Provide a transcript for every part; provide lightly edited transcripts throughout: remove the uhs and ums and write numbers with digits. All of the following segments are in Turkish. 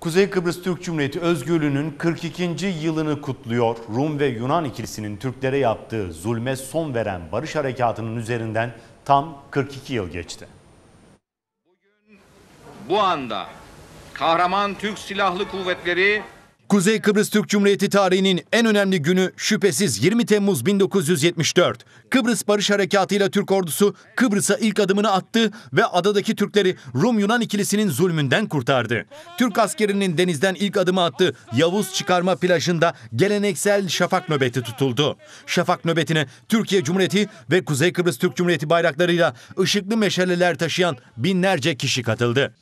Kuzey Kıbrıs Türk Cumhuriyeti özgürlüğünün 42. yılını kutluyor. Rum ve Yunan ikilisinin Türklere yaptığı zulme son veren barış harekatının üzerinden tam 42 yıl geçti. Bugün bu anda kahraman Türk Silahlı Kuvvetleri Kuzey Kıbrıs Türk Cumhuriyeti tarihinin en önemli günü şüphesiz 20 Temmuz 1974. Kıbrıs Barış Harekatı ile Türk ordusu Kıbrıs'a ilk adımını attı ve adadaki Türkleri Rum-Yunan ikilisinin zulmünden kurtardı. Türk askerinin denizden ilk adımı attığı Yavuz Çıkarma plajında geleneksel şafak nöbeti tutuldu. Şafak nöbetine Türkiye Cumhuriyeti ve Kuzey Kıbrıs Türk Cumhuriyeti bayraklarıyla ışıklı meşaleler taşıyan binlerce kişi katıldı.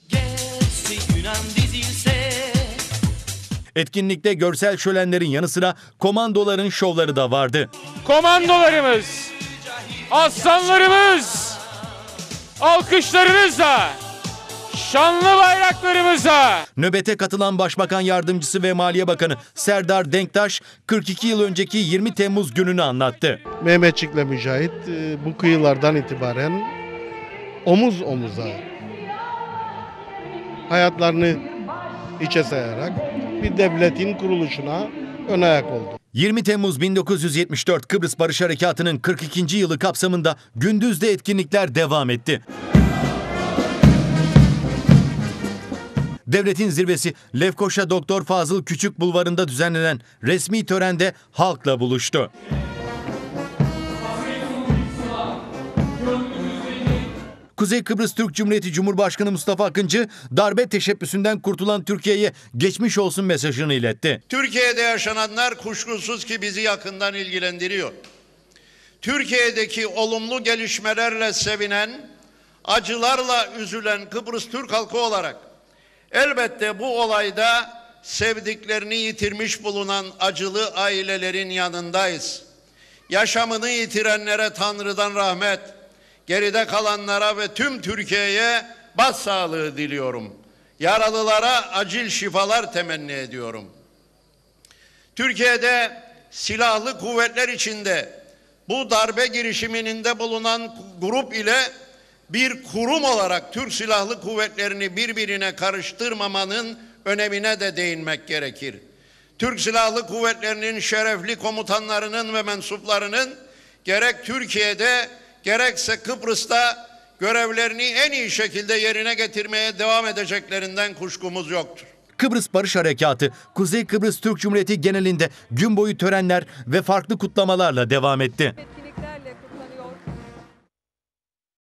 Etkinlikte görsel şölenlerin yanı sıra komandoların şovları da vardı. Komandolarımız, aslanlarımız, alkışlarınızla, şanlı bayraklarımıza. Nöbete katılan Başbakan Yardımcısı ve Maliye Bakanı Serdar Denktaş 42 yıl önceki 20 Temmuz gününü anlattı. Mehmetçik'le Mücahit bu kıyılardan itibaren omuz omuza hayatlarını içe sayarak bir devletin kuruluşuna ön ayak oldu. 20 Temmuz 1974 Kıbrıs Barış Harekatı'nın 42. yılı kapsamında gündüzde etkinlikler devam etti. Devletin zirvesi Lefkoşa Doktor Fazıl Küçük Bulvarı'nda düzenlenen resmi törende halkla buluştu. Kuzey Kıbrıs Türk Cumhuriyeti Cumhurbaşkanı Mustafa Akıncı darbe teşebbüsünden kurtulan Türkiye'ye geçmiş olsun mesajını iletti. Türkiye'de yaşananlar kuşkusuz ki bizi yakından ilgilendiriyor. Türkiye'deki olumlu gelişmelerle sevinen, acılarla üzülen Kıbrıs Türk halkı olarak elbette bu olayda sevdiklerini yitirmiş bulunan acılı ailelerin yanındayız. Yaşamını yitirenlere Tanrı'dan rahmet, geride kalanlara ve tüm Türkiye'ye başsağlığı diliyorum. Yaralılara acil şifalar temenni ediyorum. Türkiye'de silahlı kuvvetler içinde bu darbe girişiminde bulunan grup ile bir kurum olarak Türk Silahlı Kuvvetleri'ni birbirine karıştırmamanın önemine de değinmek gerekir. Türk Silahlı Kuvvetleri'nin şerefli komutanlarının ve mensuplarının gerek Türkiye'de gerekse Kıbrıs'ta görevlerini en iyi şekilde yerine getirmeye devam edeceklerinden kuşkumuz yoktur. Kıbrıs Barış Harekatı, Kuzey Kıbrıs Türk Cumhuriyeti genelinde gün boyu törenler ve farklı kutlamalarla devam etti.